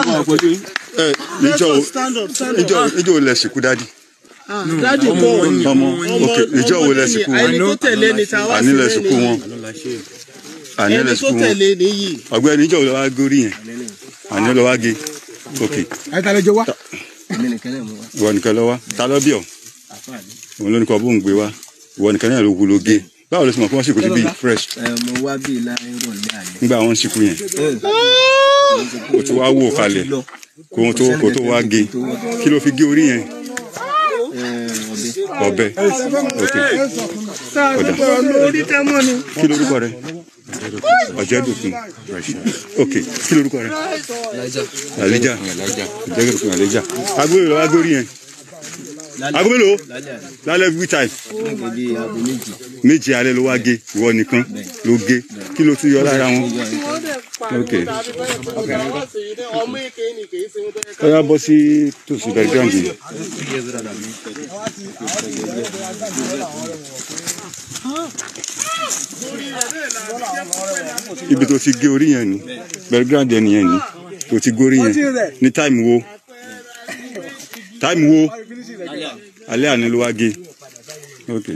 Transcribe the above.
Ìjọ lẹ sìnkú dádì. Dádì kò ọmọ okay ìjọ wo lẹ sìnkú wọn. Ẹni tó tẹ̀lé ni táwa sí lẹ sìnkú wọn. Ẹni tó tẹ̀lé ni yìí. Ọ̀gbẹ́ni ìjọ lọ wá górí yẹn. Àní lọ wá gé. Okay. Ta ló jọ wá. Ìwọ nìkan lọ wá. Ta ló bí ọ. Òun ló ní kọ bó ń gbé wá. Ìwọ nìkan náà ló wúlò gé. Báwo ló sì mọ̀ pé wọ́n sì kò sí bí fresh. Mo wá bí láàrin ìrọ̀lẹ́ àná. Nígbà wọn sìnkú yẹn. Kò tó wá wò kalẹ̀. Kò tó wá gé. Kí ló fi gé orí yẹn? Ọ̀bẹ. Okay. Kódà. Kí lorúkọ rẹ? Ọ̀jẹ̀dùkún. Okay. Kí lorúkọ rẹ? Alija. Ọ̀jẹ̀dùkún Alija. Agbóyè lọ wá górí yẹn. Ago mélòó? Lálẹ́ every time. Méjì alẹ́ ló wá gé. Ìwọ nìkan ló gé. Kí ló tún yọ lára wọn? Okay. Ó yá bọ́ sí tòsí background yìí. Ibi tó ti gé orí yẹn ni background yẹn nìyẹn ni tó ti górí yẹn ní time wo? Time wo? Alẹ́ àná ló wá gé. Okay.